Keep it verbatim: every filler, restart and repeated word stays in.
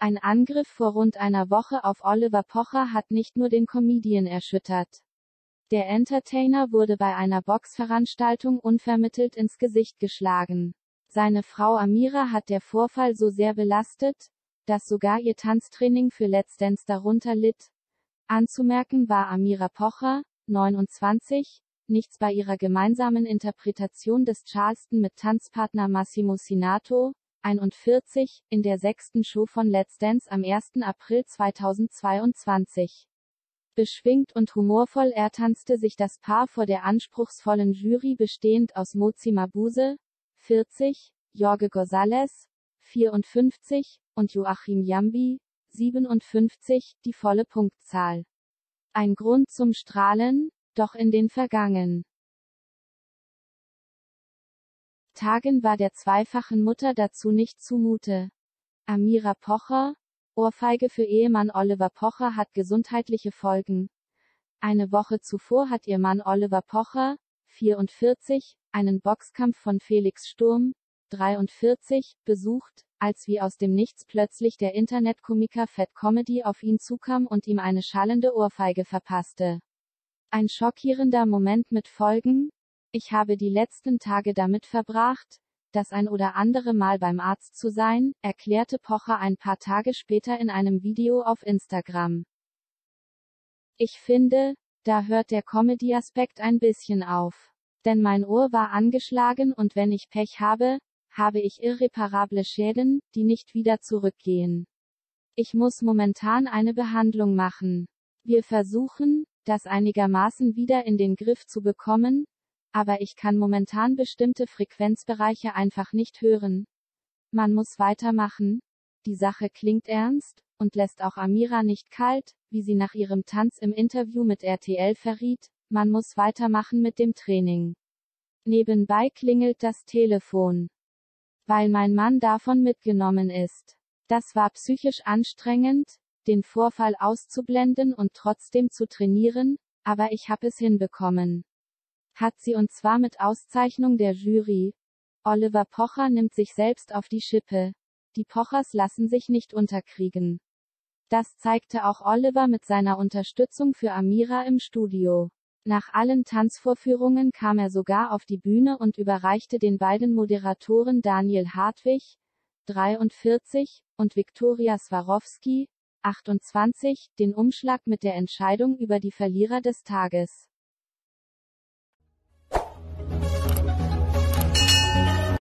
Ein Angriff vor rund einer Woche auf Oliver Pocher hat nicht nur den Comedian erschüttert. Der Entertainer wurde bei einer Boxveranstaltung unvermittelt ins Gesicht geschlagen. Seine Frau Amira hat der Vorfall so sehr belastet, dass sogar ihr Tanztraining für Let's Dance darunter litt. Anzumerken war Amira Pocher, neunundzwanzig, nichts bei ihrer gemeinsamen Interpretation des Charleston mit Tanzpartner Massimo Sinato, einundvierzig, in der sechsten Show von Let's Dance am ersten April zweitausendzweiundzwanzig. Beschwingt und humorvoll ertanzte sich das Paar vor der anspruchsvollen Jury bestehend aus Mozi Mabuse, vierzig, Jorge González, vierundfünfzig, und Joachim Jambi, siebenundfünfzig, die volle Punktzahl. Ein Grund zum Strahlen, doch in den vergangenen Tagen war der zweifachen Mutter dazu nicht zumute. Amira Pocher, Ohrfeige für Ehemann Oliver Pocher hat gesundheitliche Folgen. Eine Woche zuvor hat ihr Mann Oliver Pocher, vierundvierzig, einen Boxkampf von Felix Sturm, dreiundvierzig, besucht, als wie aus dem Nichts plötzlich der Internetkomiker Fat Comedy auf ihn zukam und ihm eine schallende Ohrfeige verpasste. Ein schockierender Moment mit Folgen? Ich habe die letzten Tage damit verbracht, das ein oder andere Mal beim Arzt zu sein, erklärte Pocher ein paar Tage später in einem Video auf Instagram. Ich finde, da hört der Comedy-Aspekt ein bisschen auf. Denn mein Ohr war angeschlagen und wenn ich Pech habe, habe ich irreparable Schäden, die nicht wieder zurückgehen. Ich muss momentan eine Behandlung machen. Wir versuchen, das einigermaßen wieder in den Griff zu bekommen, aber ich kann momentan bestimmte Frequenzbereiche einfach nicht hören. Man muss weitermachen. Die Sache klingt ernst, und lässt auch Amira nicht kalt, wie sie nach ihrem Tanz im Interview mit R T L verriet, man muss weitermachen mit dem Training. Nebenbei klingelt das Telefon. Weil mein Mann davon mitgenommen ist. Das war psychisch anstrengend, den Vorfall auszublenden und trotzdem zu trainieren, aber ich habe es hinbekommen. Hat sie und zwar mit Auszeichnung der Jury. Oliver Pocher nimmt sich selbst auf die Schippe. Die Pochers lassen sich nicht unterkriegen. Das zeigte auch Oliver mit seiner Unterstützung für Amira im Studio. Nach allen Tanzvorführungen kam er sogar auf die Bühne und überreichte den beiden Moderatoren Daniel Hartwig, dreiundvierzig, und Viktoria Swarovski, achtundzwanzig, den Umschlag mit der Entscheidung über die Verlierer des Tages.